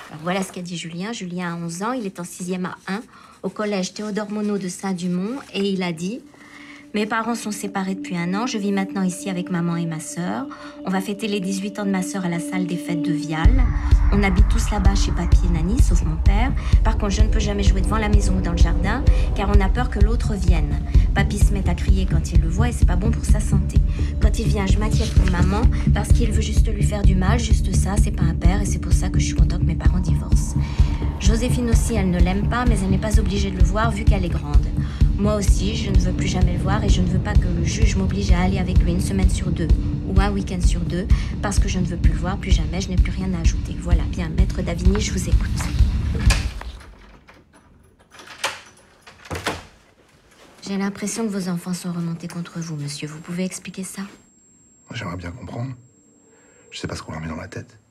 Alors voilà ce qu'a dit Julien. Julien a 11 ans, il est en 6e A1 au collège Théodore Monod de Saint-Dumont et il a dit: mes parents sont séparés depuis 1 an, je vis maintenant ici avec maman et ma sœur. On va fêter les 18 ans de ma sœur à la salle des fêtes de Vial. On habite tous là-bas chez papy et Nani, sauf mon père. Par contre, je ne peux jamais jouer devant la maison ou dans le jardin, car on a peur que l'autre vienne. Papy se met à crier quand il le voit et c'est pas bon pour sa santé. Quand il vient, je m'inquiète pour maman, parce qu'il veut juste lui faire du mal, juste ça, c'est pas un père, et c'est pour ça que je suis contente que mes parents divorcent. Joséphine aussi, elle ne l'aime pas, mais elle n'est pas obligée de le voir vu qu'elle est grande. Moi aussi, je ne veux plus jamais le voir et je ne veux pas que le juge m'oblige à aller avec lui 1 semaine sur 2 ou un week-end sur 2 parce que je ne veux plus le voir, plus jamais, je n'ai plus rien à ajouter. Voilà, bien, maître Davigny, je vous écoute. J'ai l'impression que vos enfants sont remontés contre vous, monsieur. Vous pouvez expliquer ça? J'aimerais bien comprendre. Je sais pas ce qu'on leur met dans la tête.